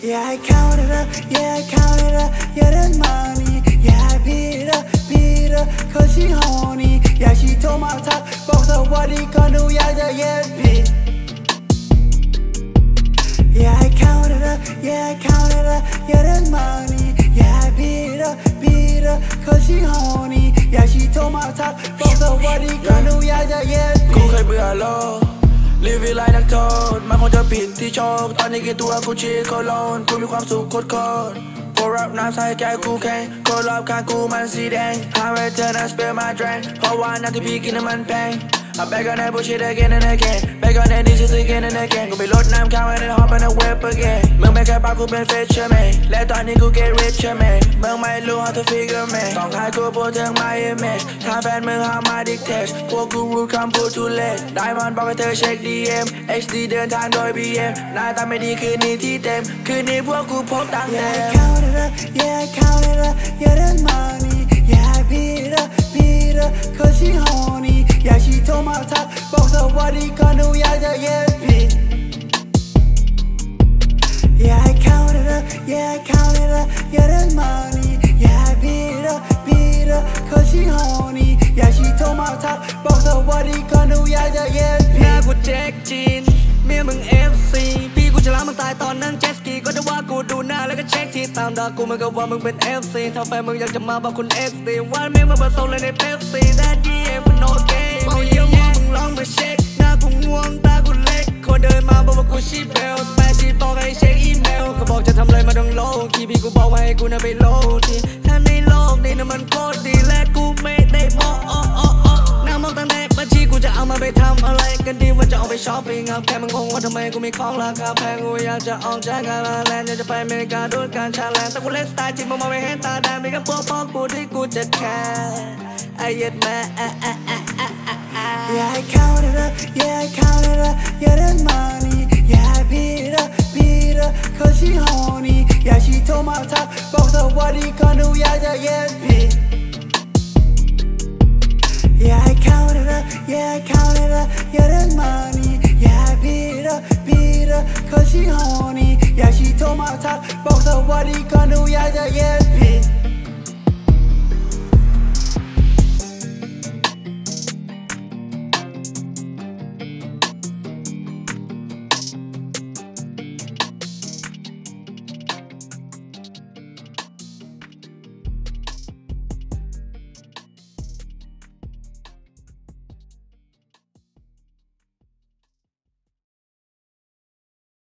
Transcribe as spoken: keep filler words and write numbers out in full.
Yeah, I counted up, yeah, I counted up, yeah, that's money. Yeah, I beat up, beat up, cause she horny. Yeah, she told my top, both of what he gonna do, yeah, yeah, yeah, bitch. Yeah, I counted up, yeah, I counted up, yeah, that's money. Yeah, I beat up, beat up, cause she horny. Yeah, she told my top, both of what he gonna do, yeah, yeah, yeah, bitch. กูเคยเบื่อโลกรีวิวไลน์นักโทษมันคงจะผิดที่โชคตอนนี้กี่ตัวกูชีโคโลนกูมีความสุขโคตรโคตรโปรรับน้ำใส่ใจกูแข็งคนรอบข้างกูมันสีแดง หาเวทเธอนั้น spill my drink เพราะว่าน้ำที่พี่กินนั้นมันแพง I back on that bullshit again and again back on that this again and again กูไปลดน้ำข้าวให้ได้ hop on the whip again มึงไม่เคยปากกูเป็น fisherman และตอนนี้กู get richer man มึงไม่รู้ how to figure man ต้องให้กูพูดถึง my image ถ้าแฟนมึงหามา dictate พวกกูรู้คำพูด too late ได้มันบอกให้เธอเช็ค ดี เอ็ม เอช ดี เดินทางโดย บี เอ็ม หน้าตาไม่ดีคืนนี้ที่เต็มคืนนี้พวกกูพกตังค์เต็ม Yeah, I counted up, yeah, I counted up, yeah, that's money. Yeah, I beat up, beat up, cause she horny. Yeah, she told my top, both of what he gonna do, yeah, yeah, yeah, bitch. Yeah, I counted up, yeah, I counted up, yeah, that's money. Yeah, I beat up, beat up, cause she horny. Yeah, she told my top, both of what he gonna do, yeah, yeah, yeah, หน้า bitch. กูแจ็คจีนเมียมึง เอฟ ซี พี่กูจะล้างมึงตายตอนนั่งเจ็ตสกีก็จะว่ากูดูหน้าแล้วก็เช็คที่ตามด่ากูมันก็ว่ามึงเป็น เอฟ ซี ถ้าแฟนมึงอยากจะมาบอกคุณ เอ็กซ์ ดี วันแม่งมาผสมเลยในเป๊ปซี่ That D M มันโอเคเอาเยี่ยมมึงลองมาเช็คหน้ากูง่วงตากูเล็กคนเดินมาบอกว่ากูชีเบลสเปซี่บอกให้เช็คอีเมลก็บอกจะทำอะไรมาต้องโลคีพี่กูบอกว่าให้กูน่ะไปโลทีถ้าในโลกนี้น่ะมันโคตรดีและกูไม่ได้มองอ้ออ้ออ้อน้ำมองตั้งแต่บัญชีกูจะเอามาไปทำอะไรกันดีว่าจะเอาไปช้อปปิ้งเอาแค่มึงงงว่าทำไมกูมีของราคาแพงกูอยากจะออกจากงานมาแลนด์อยากจะไปอเมริกาด้วยการชาแลนด์แต่กูเล่นสไตล์จริงมองมาไม่เห็นตาแดงมีกับพวกพ่อกูที่กูจะแค่ไอ้ยัดแม่ Yeah, I counted up, yeah, I counted up, yeah, that's money. Yeah, I beat up, beat up, cause she horny. Yeah, she told my top, both of what he gonna do, yeah, yeah, yeah, bitch. Yeah, I counted up, yeah, I counted up, yeah, that's money. Yeah, I beat up, beat up, cause she horny. Yeah, she told my top, both of what he gonna do, yeah, yeah, yeah, bitch.